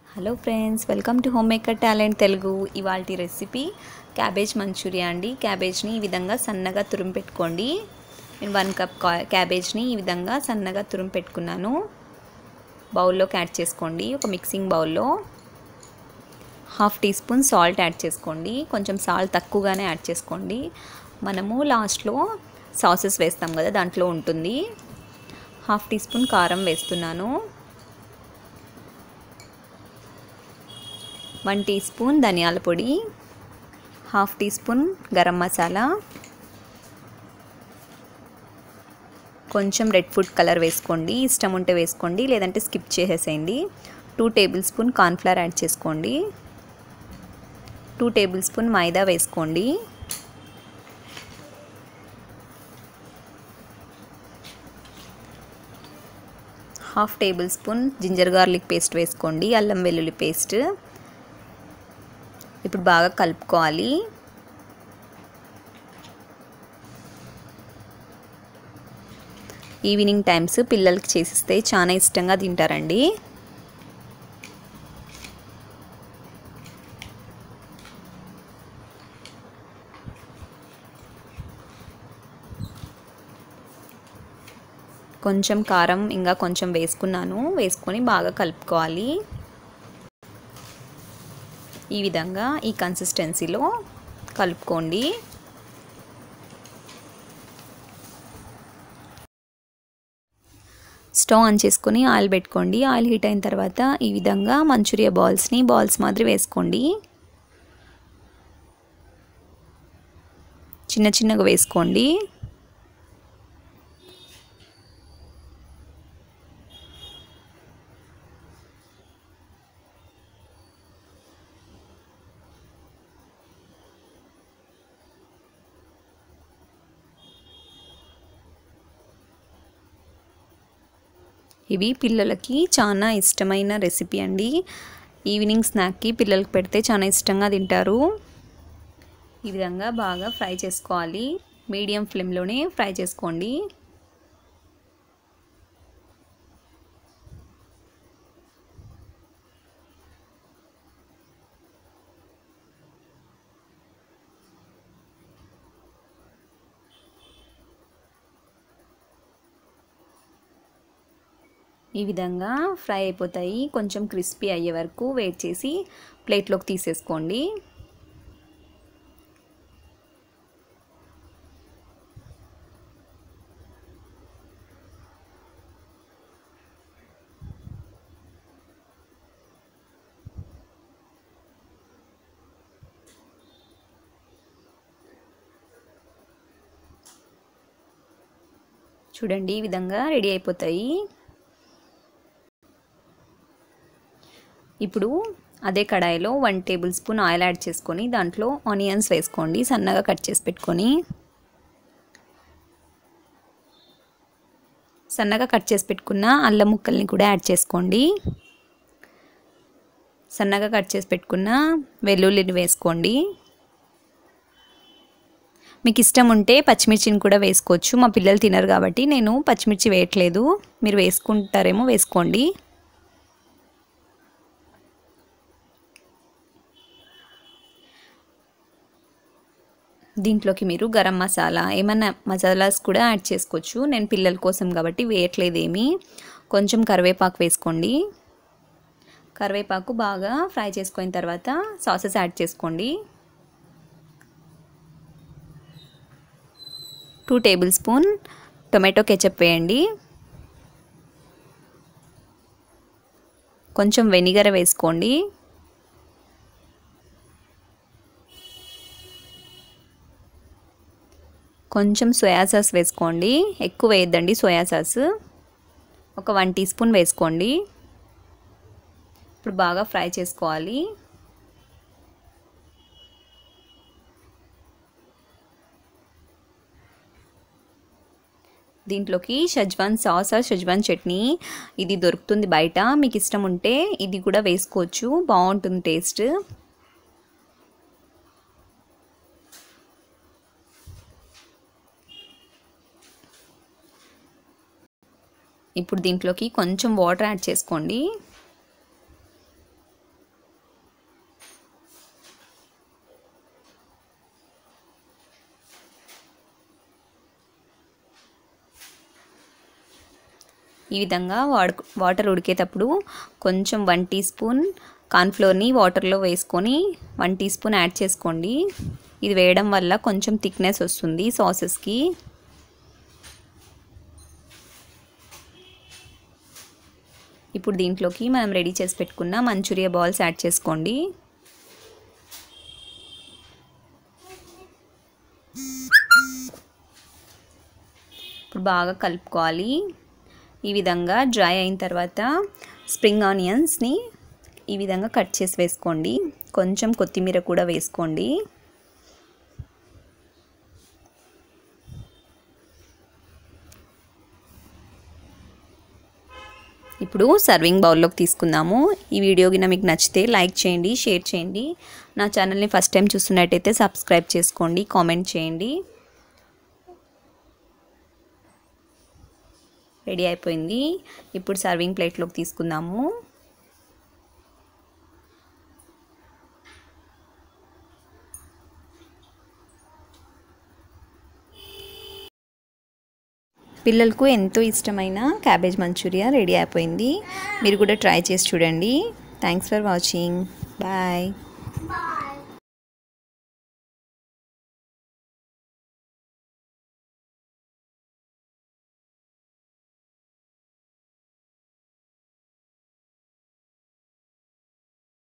Hello friends, welcome to home maker talent Telugu. ఇవాల్టి recipe cabbage Manchuria అండి. క్యాబేజ్ని ఈ విధంగా సన్నగా తురుము పెట్టుకోండి. నేను 1 కప్ క్యాబేజ్ని ఈ విధంగా సన్నగా తురుము పెట్టుకున్నాను. బౌల్లోకి యాడ్ చేసుకోండి. ఒక మిక్సింగ్ బౌల్లో 1/2 టీ స్పూన్ సాల్ట్ యాడ్ చేసుకోండి. కొంచెం సాల్ట్ తక్కువగానే యాడ్ చేసుకోండి. మనము లాస్ట్లో సాసెస్ వేస్తాం కదా, దాంట్లో ఉంటుంది. 1/2 టీ స్పూన్ కారం వేస్తున్నాను. 1 టీ స్పూన్ ధనియాల పొడి, 1/2 టీ స్పూన్ గరం మసాలా, కొంచెం రెడ్ ఫుడ్ కలర్ వేసుకోండి. ఇష్టం ఉంటే వేసుకోండి, లేదంటే స్కిప్ చేసేసేయండి. 2 టేబుల్ స్పూన్ కార్న్ఫ్లవర్ యాడ్ చేసుకోండి. 2 టేబుల్ స్పూన్ మైదా వేసుకోండి. Half table spoon ginger garlic paste వేసుకోండి, అల్లం వెల్లుల్లి పేస్ట్. ఇప్పుడు బాగా కలుపుకోవాలి. ఈవినింగ్ టైమ్స్ పిల్లలకి చేసిస్తే చాలా ఇష్టంగా తింటారండి. కొంచెం కారం ఇంకా కొంచెం వేసుకొని బాగా కలుపుకోవాలి. ఈ విధంగా ఈ కన్సిస్టెన్సీలో కలుపుకోండి. స్టవ్ ఆన్ చేసుకొని ఆయిల్ పెట్టుకోండి. ఆయిల్ హీట్ అయిన తర్వాత ఈ విధంగా మంచూరియా బాల్స్ మాదిరి వేసుకోండి. చిన్నగా వేసుకోండి. ఇవి పిల్లలకి చాలా ఇష్టమైన రెసిపీ అండి. ఈవినింగ్ స్నాక్కి పిల్లలకి పెడితే చాలా ఇష్టంగా తింటారు. ఈ విధంగా బాగా ఫ్రై చేసుకోవాలి. మీడియం ఫ్లేమ్లోనే ఫ్రై చేసుకోండి. ఈ విధంగా ఫ్రై అయిపోతాయి. కొంచెం క్రిస్పీ అయ్యే వరకు వెయిట్ చేసి ప్లేట్లోకి తీసేసుకోండి. చూడండి, ఈ విధంగా రెడీ అయిపోతాయి. ఇప్పుడు అదే కడాయిలో 1 టేబుల్ స్పూన్ ఆయిల్ యాడ్ చేసుకొని దాంట్లో ఆనియన్స్ వేసుకోండి, సన్నగా కట్ చేసి పెట్టుకొని. సన్నగా కట్ చేసి పెట్టుకున్న అల్లం ముక్కల్ని కూడా యాడ్ చేసుకోండి. సన్నగా కట్ చేసి పెట్టుకున్న వెల్లుల్లిని వేసుకోండి. మీకు ఇష్టం ఉంటే పచ్చిమిర్చిని కూడా వేసుకోవచ్చు. మా పిల్లలు తినరు కాబట్టి నేను పచ్చిమిర్చి వేయట్లేదు. మీరు వేసుకుంటారేమో వేసుకోండి. దీంట్లోకి మీరు గరం మసాలా ఏమన్నా మసాలాస్ కూడా యాడ్ చేసుకోవచ్చు. నేను పిల్లల కోసం కాబట్టి వేయట్లేదేమీ. కొంచెం కరివేపాకు వేసుకోండి. కరివేపాకు బాగా ఫ్రై చేసుకున్న తర్వాత సాసెస్ యాడ్ చేసుకోండి. 2 టేబుల్ స్పూన్ టొమాటో కెచప్ వేయండి. కొంచెం వెనిగర్ వేసుకోండి. కొంచెం సోయా సాస్ వేసుకోండి. ఎక్కువ వేయద్దండి సోయా సాస్. ఒక 1 టీ స్పూన్ వేసుకోండి. ఇప్పుడు బాగా ఫ్రై చేసుకోవాలి. దీంట్లోకి schezwan sauce or schezwan chutney ఇది దొరుకుతుంది బయట. మీకు ఇష్టం ఉంటే ఇది కూడా వేసుకోవచ్చు, బాగుంటుంది టేస్ట్. ఇప్పుడు దీంట్లోకి కొంచెం వాటర్ యాడ్ చేసుకోండి. ఈ విధంగా వాటర్ ఉడికేటప్పుడు కొంచెం 1 టీ స్పూన్ కార్న్ఫ్లోర్ని వాటర్లో వేసుకొని 1 టీ స్పూన్ యాడ్ చేసుకోండి. ఇది వేయడం వల్ల కొంచెం థిక్నెస్ వస్తుంది సాసెస్కి. ఇప్పుడు దీంట్లోకి మనం రెడీ చేసి పెట్టుకున్న మంచూరియా బాల్స్ యాడ్ చేసుకోండి. ఇప్పుడు బాగా కలుపుకోవాలి. ఈ విధంగా డ్రై అయిన తర్వాత స్ప్రింగ్ ఆనియన్స్ని ఈ విధంగా కట్ చేసి వేసుకోండి. కొంచెం కొత్తిమీర కూడా వేసుకోండి. ఇప్పుడు సర్వింగ్ బౌల్లోకి తీసుకుందాము. ఈ వీడియో గిన మీకు నచ్చితే లైక్ చేయండి, షేర్ చేయండి. నా ఛానల్ని ఫస్ట్ టైం చూస్తున్నట్టయితే సబ్స్క్రైబ్ చేసుకోండి, కామెంట్ చేయండి. రెడీ అయిపోయింది. ఇప్పుడు సర్వింగ్ ప్లేట్లోకి తీసుకుందాము. పిల్లలకు ఎంతో ఇష్టమైన క్యాబేజ్ మంచూరియా రెడీ అయిపోయింది. మీరు కూడా ట్రై చేసి చూడండి. Thanks for watching. బాయ్.